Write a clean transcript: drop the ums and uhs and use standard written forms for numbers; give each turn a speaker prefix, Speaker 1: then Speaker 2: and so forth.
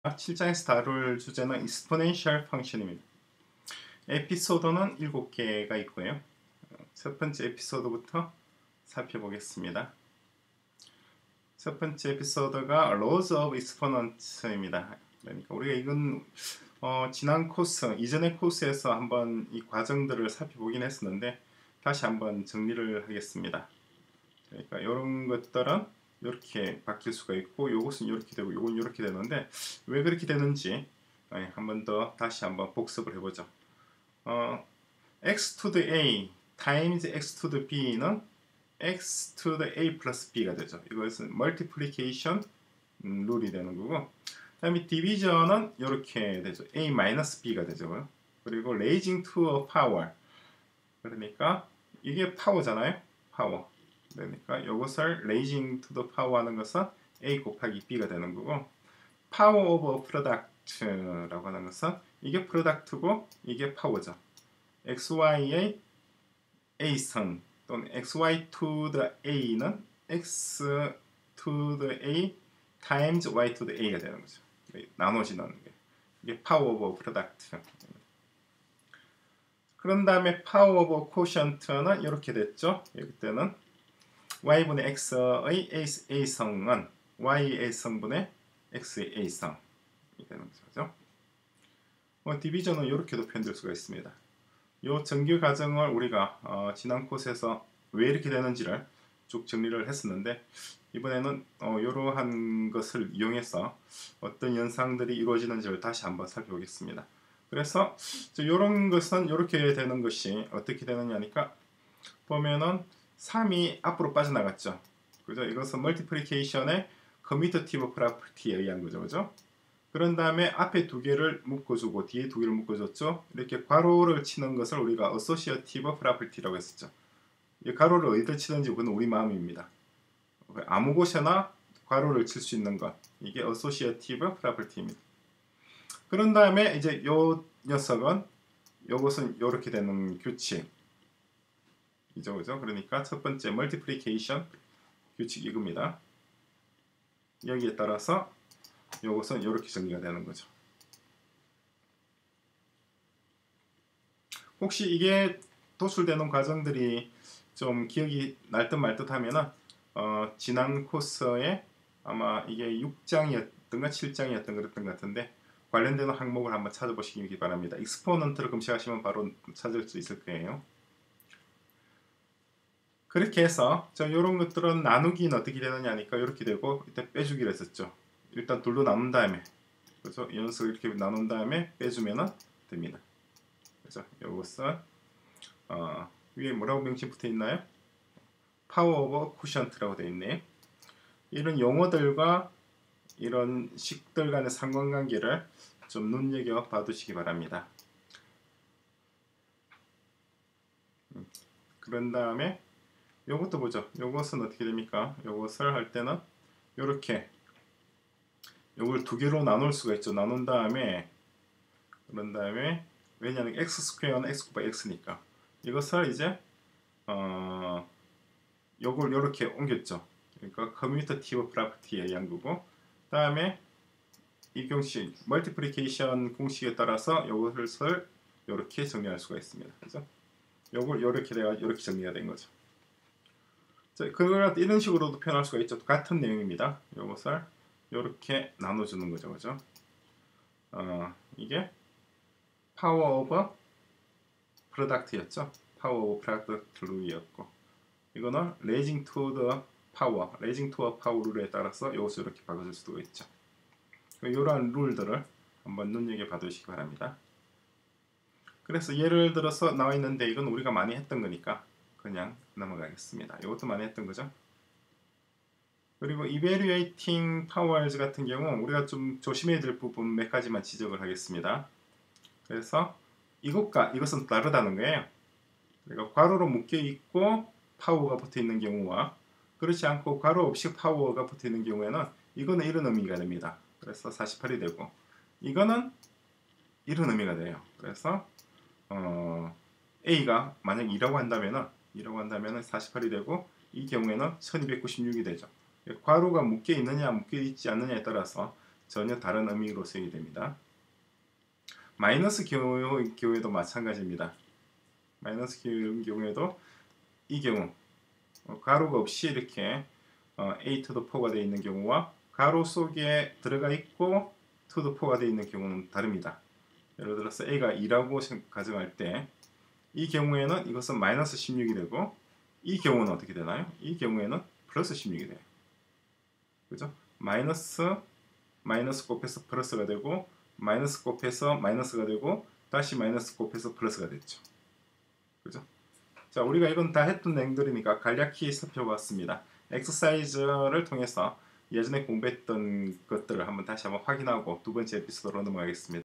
Speaker 1: 7장에서 다룰 주제는 exponential function입니다. 에피소드는 7개가 있고요. 첫 번째 에피소드부터 살펴보겠습니다. 첫 번째 에피소드가 Laws of Exponents입니다. 그러니까 우리가 이건 지난 코스, 이전의 코스에서 한번 이 과정들을 살펴보긴 했었는데 다시 한번 정리를 하겠습니다. 그러니까 이런 것들은 이렇게 바뀔 수가 있고 이것은 이렇게 되고 이건 이렇게 되는데 왜 그렇게 되는지 한번 더 다시 한번 복습을 해보죠. x to the a times x to the b는 x to the a plus b가 되죠. 이것은 multiplication 룰이 되는 거고, 그 다음에 디비전은 이렇게 되죠. a minus b가 되죠. 그리고 raising to a power, 그러니까 이게 파워잖아요. 파워. 그러니까 이것을 raising to the power 하는 것은 a 곱하기 b가 되는 거고, power of a product라고 하는 것은 이게 product고 이게 파워죠. xy의 a승 또는 xy to the a는 x to the a times y to the a가 되는 거죠. 나눠지는 게 이게 power of product. 그런 다음에 power of quotient는 이렇게 됐죠. 이때는 y분의 x의 a성은 y의 a성분의 x의 a성이 되는 거죠. 디비전은 이렇게도 표현될 수가 있습니다. 이 정규 과정을 우리가 지난 코스에서 왜 이렇게 되는지를 쭉 정리를 했었는데, 이번에는 이러한 것을 이용해서 어떤 현상들이 이루어지는지를 다시 한번 살펴보겠습니다. 그래서 이런 것은 이렇게 되는 것이 어떻게 되느냐니까 보면은 3이 앞으로 빠져나갔죠. 그죠? 이것은 멀티플리케이션의 커뮤테이티브 프로퍼티에 의한 거죠. 그죠? 그런 다음에 앞에 두 개를 묶어주고 뒤에 두 개를 묶어줬죠. 이렇게 괄호를 치는 것을 우리가 어소시어티브 프로퍼티라고 했었죠. 이 괄호를 어디다 치든지 그건 우리 마음입니다. 아무 곳에나 괄호를 칠 수 있는 것, 이게 어소시어티브 프로퍼티입니다. 그런 다음에 이제 요 녀석은 요것은 이렇게 되는 규칙 이죠. 그죠? 그러니까 첫 번째 멀티플리케이션 규칙 이겁니다. 여기에 따라서 요것은 이렇게 정리가 되는 거죠. 혹시 이게 도출되는 과정들이 좀 기억이 날 듯 말 듯 하면은 지난 코스에 아마 이게 6장이었던가 7장이었던 그랬던 것 같은데 관련되는 항목을 한번 찾아보시기 바랍니다. 익스포넌트를 검색하시면 바로 찾을 수 있을 거예요. 그렇게 해서 이런 것들은 나누기는 어떻게 되느냐니까 이렇게 되고, 이때 빼주기를 했었죠. 일단 둘로 나눈 다음에, 그래서 이 녀석을 이렇게 나눈 다음에 빼주면 됩니다. 그래서 이것은 위에 뭐라고 명칭 붙어 있나요? 파워 오브 쿠션트라고 되어 있네요. 이런 용어들과 이런 식들 간의 상관관계를 좀 눈여겨 봐두시기 바랍니다. 그런 다음에 요것도 보죠. 요것은 어떻게 됩니까? 요것을 할 때는 요렇게 요걸 두 개로 나눌 수가 있죠. 나눈 다음에 그런 다음에 왜냐하면 x 스퀘어는 x 곱하기 x니까 이것을 이제 요걸 요렇게 옮겼죠. 그러니까 커뮤테이티브 프로퍼티에 의한 거고, 다음에 이 공식 멀티플리케이션 공식에 따라서 요것을 요렇게 정리할 수가 있습니다. 그죠? 요걸 요렇게 돼가 요렇게 정리가 된 거죠. 그걸 이런 식으로도 표현할 수가 있죠. 같은 내용입니다. 요것을 요렇게 나눠주는 거죠. 그죠? 이게 파워 오브 프로덕트였죠. 파워 오브 프로덕트 룰이었고, 이거는 raising to the power, raising to a power 룰에 따라서 이것을 이렇게 바꿔줄 수도 있죠. 이러한 룰들을 한번 눈여겨 봐두시기 바랍니다. 그래서 예를 들어서 나와 있는데 이건 우리가 많이 했던 거니까 그냥 넘어가겠습니다. 이것도 많이 했던 거죠. 그리고 evaluating powers 같은 경우 우리가 좀 조심해야 될 부분 몇 가지만 지적을 하겠습니다. 그래서 이것은 다르다는 거예요. 그러니까 괄호로 묶여 있고 파워가 붙어 있는 경우와 그렇지 않고 괄호 없이 파워가 붙어 있는 경우에는 이거는 이런 의미가 됩니다. 그래서 48이 되고 이거는 이런 의미가 돼요. 그래서 A가 만약 2라고 한다면은 48이 되고 이 경우에는 1296이 되죠. 괄호가 묶여 있느냐 묶여 있지 않느냐에 따라서 전혀 다른 의미로 쓰이게 됩니다. 마이너스 경우에도 마찬가지입니다. 마이너스 경우에도 이 경우 가로가 없이 이렇게 a to the 4가 되어 있는 경우와 가로 속에 들어가 있고 to the 4가 되어 있는 경우는 다릅니다. 예를 들어서 a가 2라고 가정할 때 이 경우에는 이것은 마이너스 16이 되고 이 경우는 어떻게 되나요? 이 경우에는 플러스 16이 돼요. 그죠? 마이너스 곱해서 플러스가 되고 마이너스 곱해서 마이너스가 되고 다시 마이너스 곱해서 플러스가 됐죠. 그죠? 자, 우리가 이건 다 했던 내용들이니까 간략히 살펴봤습니다. 엑서사이즈를 통해서 예전에 공부했던 것들을 다시 한번 확인하고 두 번째 에피소드로 넘어가겠습니다.